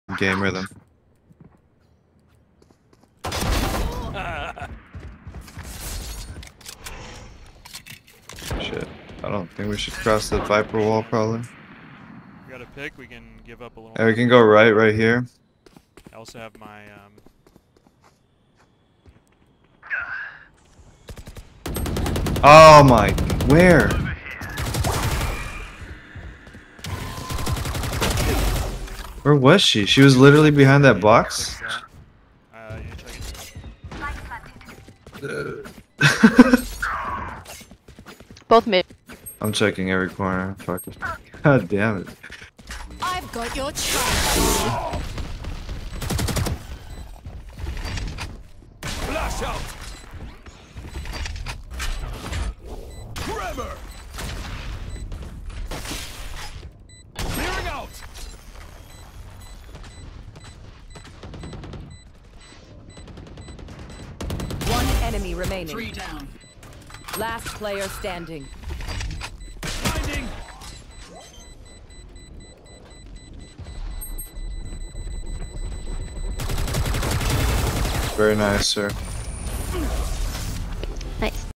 Game rhythm. Shit. I don't think we should cross the Viper wall, probably. We got a pick. We can give up a little. Yeah, we can go right here. I also have my Oh my, where? Where was she? She was literally behind that box? yeah, check it. Both mid. I'm checking every corner. Fuck it. God damn it. I've got your trail. Flash out. Tremor. Clearing out. One enemy remaining. 3 down. Last player standing. Finding. Very nice, sir.